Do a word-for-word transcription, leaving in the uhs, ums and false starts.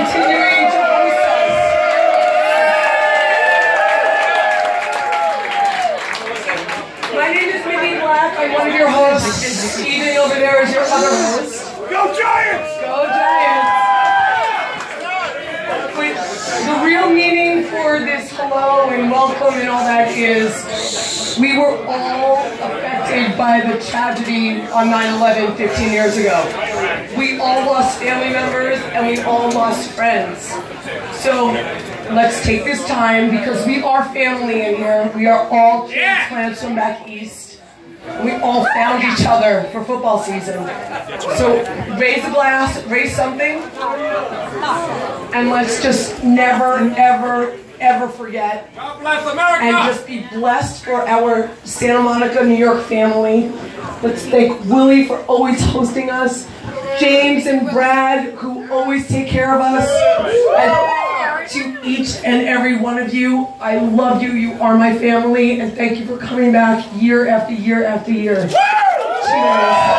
continuing to host us. My name is Mindy Black. I'm one of your hosts, and Steven over there is your other host. Go Giants! Go Giants! Wait, the real meaning for this hello and welcome and all that is we were all affected by the tragedy on nine eleven fifteen years ago. We all lost family members and we all lost friends. So let's take this time because we are family in here. We are all transplants from back east. We all found each other for football season. So raise a glass, raise something, and let's just never, ever, ever forget. God bless America! And just be blessed for our Santa Monica, New York family. Let's thank Willie for always hosting us. James and Brad, who always take care of us. And to each and every one of you, I love you. You are my family. And thank you for coming back year after year after year. Cheers.